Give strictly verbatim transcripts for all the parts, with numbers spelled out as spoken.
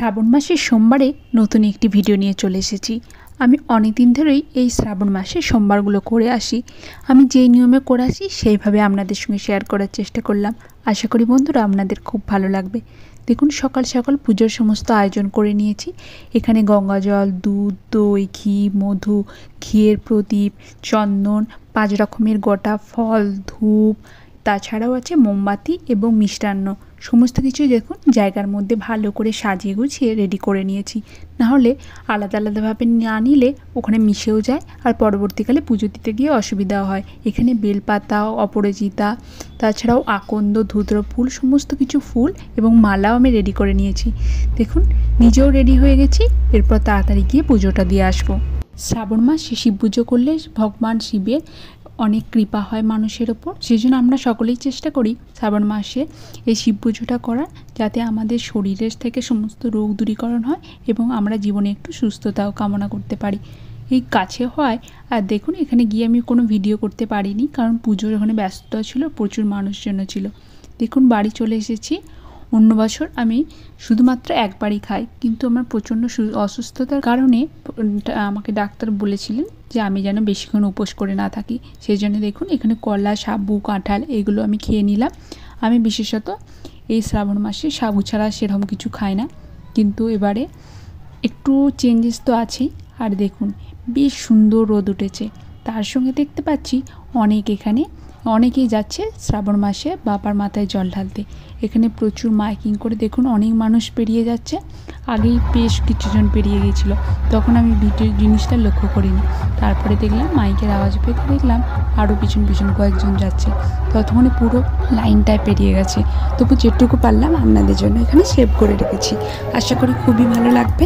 শ্রাবণ মাসের সোমবারে নতুন একটি ভিডিও নিয়ে চলে এসেছি। আমি অনেক দিন ধরেই এই শ্রাবণ মাসে সোমবারগুলো করে আসি। আমি যেই নিয়মে করে আসি সেইভাবে আপনাদের সঙ্গে শেয়ার করার চেষ্টা করলাম। আশা করি বন্ধুরা আপনাদের খুব ভালো লাগবে। দেখুন সকাল সকাল পুজোর সমস্ত আয়োজন করে নিয়েছি। এখানে গঙ্গা জল, দুধ, দই, ঘি, মধু, ঘিয়ের প্রদীপ, চন্দন, পাঁচ রকমের গোটা ফল, ধূপ, তাছাড়াও আছে মোমবাতি এবং মিষ্টান্ন। সমস্ত কিছু দেখুন জায়গার মধ্যে ভালো করে সাজিয়ে গুছিয়ে রেডি করে নিয়েছি। নাহলে আলাদা আলাদাভাবে না নিলে ওখানে মিশেও যায় আর পরবর্তীকালে পুজো দিতে গিয়ে অসুবিধাও হয়। এখানে বেলপাতা, অপরাজিতা, তাছাড়াও আকন্দ, ধুতর ফুল, সমস্ত কিছু ফুল এবং মালাও আমি রেডি করে নিয়েছি। দেখুন নিজেও রেডি হয়ে গেছি। এরপর তাড়াতাড়ি গিয়ে পুজোটা দিয়ে আসবো। শ্রাবণ মাসে শিব পুজো করলে ভগবান শিবের অনেক কৃপা হয় মানুষের ওপর। সেই জন্য আমরা সকলেই চেষ্টা করি শ্রাবণ মাসে এই শিব পুজোটা করার, যাতে আমাদের শরীরের থেকে সমস্ত রোগ দূরীকরণ হয় এবং আমরা জীবনে একটু সুস্থতাও কামনা করতে পারি। এই কাছে হয়। আর দেখুন এখানে গিয়ে আমি কোনো ভিডিও করতে পারিনি, কারণ পুজোর ওখানে ব্যস্ততা ছিল, প্রচুর মানুষজন ছিল। দেখুন বাড়ি চলে এসেছি। অন্য বছর আমি শুধুমাত্র একবারই খাই, কিন্তু আমার প্রচণ্ড অসুস্থতার কারণে আমাকে ডাক্তার বলেছিলেন যে আমি যেন বেশিক্ষণ উপোস করে না থাকি। সেই জন্য দেখুন এখানে কলা, সাবু, কাঁঠাল এগুলো আমি খেয়ে নিলাম। আমি বিশেষত এই শ্রাবণ মাসে সাবু ছাড়া সেরকম কিছু খাই না, কিন্তু এবারে একটু চেঞ্জেস তো আছেই। আর দেখুন বেশ সুন্দর রোদ উঠেছে, তার সঙ্গে দেখতে পাচ্ছি অনেক এখানে অনেকেই যাচ্ছে শ্রাবণ মাসে বাবার মাথায় জল ঢালতে। এখানে প্রচুর মাইকিং করে দেখুন অনেক মানুষ পেরিয়ে যাচ্ছে। আগেই বেশ কিছুজন পেরিয়ে গিয়েছিল, তখন আমি ভিডিও জিনিসটা লক্ষ্য করিনি। তারপরে দেখলাম মাইকের আওয়াজ পেয়ে দেখলাম আরও পিছন পিছন কয়েকজন যাচ্ছে। ততক্ষণে পুরো লাইনটায় পেরিয়ে গেছে। তবু যেটুকু পারলাম আপনাদের জন্য এখানে সেভ করে রেখেছি। আশা করি খুবই ভালো লাগবে।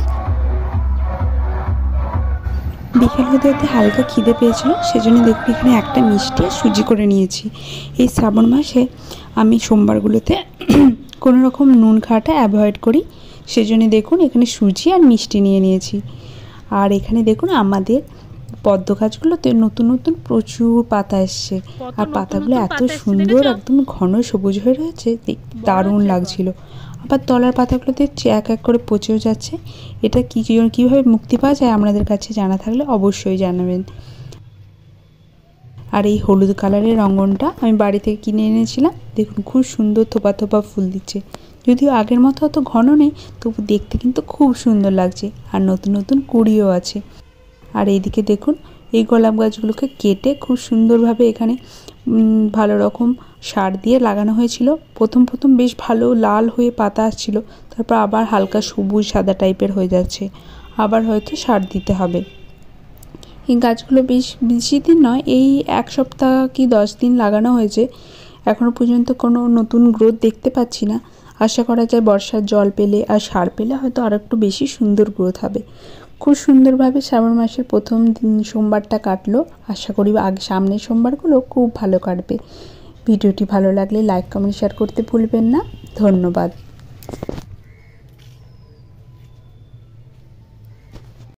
বিকেল হতে হতে হালকা খিদে পেয়েছিল, সেজন্য দেখুন এখানে একটা মিষ্টি আর সুজি করে নিয়েছি। এই শ্রাবণ মাসে আমি সোমবারগুলোতে কোনো রকম নুন খাওয়াটা অ্যাভয়েড করি, সেজন্য দেখুন এখানে সুজি আর মিষ্টি নিয়ে নিয়েছি। আর এখানে দেখুন আমাদের পদ্ম গাছগুলোতে নতুন নতুন প্রচুর পাতা এসছে, আর পাতাগুলো এত সুন্দর একদম ঘন সবুজ হয়ে রয়েছে, দেখতে দারুণ লাগছিল। আবার তলার পাতাগুলোতে এক এক করে পচেও যাচ্ছে। এটা কী কীভাবে মুক্তি পাওয়া যায় আপনাদের কাছে জানা থাকলে অবশ্যই জানাবেন। আর এই হলুদ কালারের রঙনটা আমি বাড়ি থেকে কিনে এনেছিলাম। দেখুন খুব সুন্দর থোপা থোপা ফুল দিচ্ছে, যদিও আগের মতো অত ঘন নেই, তবু দেখতে কিন্তু খুব সুন্দর লাগছে। আর নতুন নতুন কুড়িও আছে। আর এইদিকে দেখুন এই গোলাপ গাছগুলোকে কেটে খুব সুন্দরভাবে এখানে ভালো রকম সার দিয়ে লাগানো হয়েছিল। প্রথম প্রথম বেশ ভালো লাল হয়ে পাতা আসছিল, তারপর আবার হালকা সবুজ সাদা টাইপের হয়ে যাচ্ছে। আবার হয়তো সার দিতে হবে। এই গাছগুলো বেশ বেশি দিন নয়, এই এক সপ্তাহ কি দশ দিন লাগানো হয়েছে। এখনও পর্যন্ত কোনো নতুন গ্রোথ দেখতে পাচ্ছি না। আশা করা যায় বর্ষার জল পেলে আর সার পেলে হয়তো আর একটু বেশি সুন্দর গ্রোথ হবে। খুব সুন্দরভাবে শ্রাবণ মাসের প্রথম দিন সোমবারটা কাটলো। আশা করি আগে সামনের সোমবারগুলো খুব ভালো কাটবে। ভিডিওটি ভালো লাগলে লাইক, কমেন্ট, শেয়ার করতে ভুলবেন না। ধন্যবাদ।